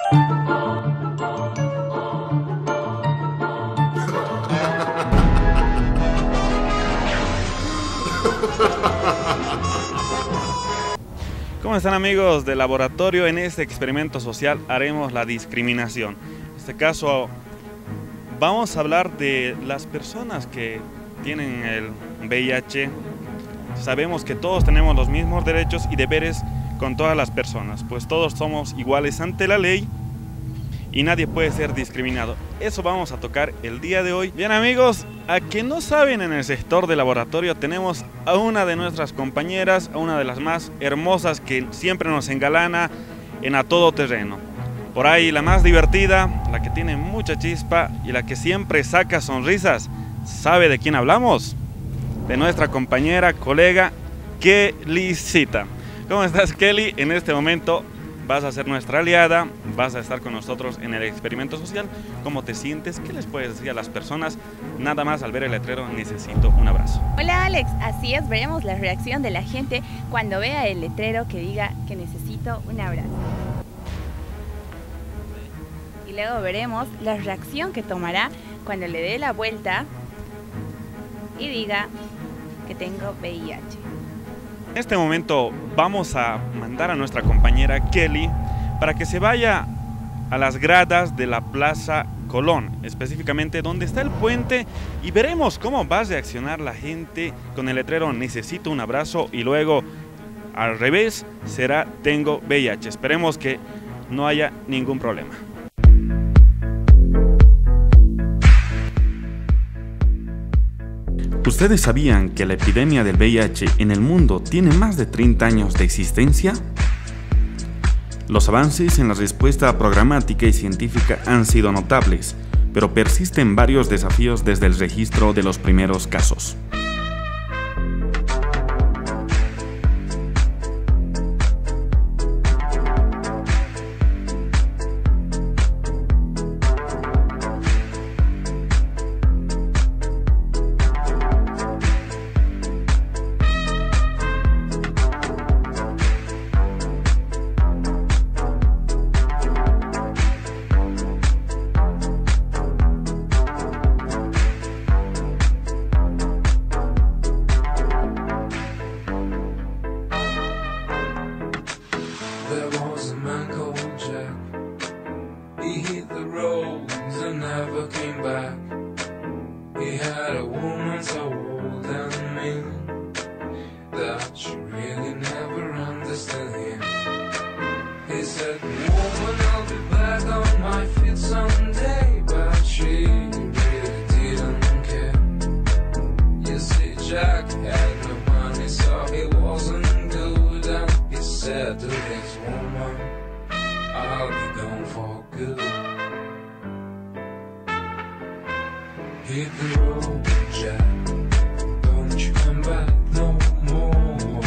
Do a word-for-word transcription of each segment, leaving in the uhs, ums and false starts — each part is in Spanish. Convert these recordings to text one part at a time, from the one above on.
¿Cómo están, amigos del laboratorio? En este experimento social haremos la discriminación. En este caso vamos a hablar de las personas que tienen el V I H. Sabemos que todos tenemos los mismos derechos y deberes con todas las personas, pues todos somos iguales ante la ley y nadie puede ser discriminado. Eso vamos a tocar el día de hoy. Bien, amigos, a que no saben, en el sector de laboratorio tenemos a una de nuestras compañeras, a una de las más hermosas que siempre nos engalana en a todo terreno. Por ahí la más divertida, la que tiene mucha chispa y la que siempre saca sonrisas. ¿Sabe de quién hablamos? De nuestra compañera, colega Kellycita. ¿Cómo estás, Kelly? En este momento vas a ser nuestra aliada, vas a estar con nosotros en el experimento social. ¿Cómo te sientes? ¿Qué les puedes decir a las personas? Nada más al ver el letrero, necesito un abrazo. Hola, Alex, así es, veremos la reacción de la gente cuando vea el letrero que diga que necesito un abrazo. Y luego veremos la reacción que tomará cuando le dé la vuelta y diga que tengo V I H. En este momento vamos a mandar a nuestra compañera Kelly para que se vaya a las gradas de la Plaza Colón, específicamente donde está el puente, y veremos cómo va a reaccionar la gente con el letrero necesito un abrazo, y luego al revés será tengo V I H. Esperemos que no haya ningún problema. ¿Ustedes sabían que la epidemia del V I H en el mundo tiene más de treinta años de existencia? Los avances en la respuesta programática y científica han sido notables, pero persisten varios desafíos desde el registro de los primeros casos. There was a man called Jack. He hit the roads and never came back. He had a woman so old and mean that she really never understood him. He said, woman, I'll be back on my feet someday, but she really didn't care. You see, Jack had no money, so he wasn't good, and he said to his woman, I'll be gone for good. Hit the road, Jack, don't you come back no more.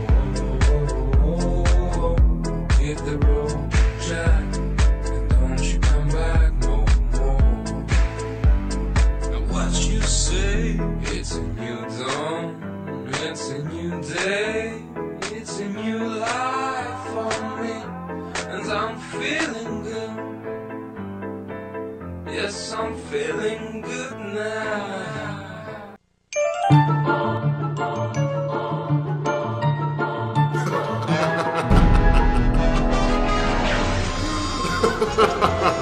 Hit the road, Jack, and don't you come back no more. Now what you say, it's a new dawn, it's a new day, it's a new life for me, and I'm feeling good. Yes, I'm feeling good now. Ha ha ha ha!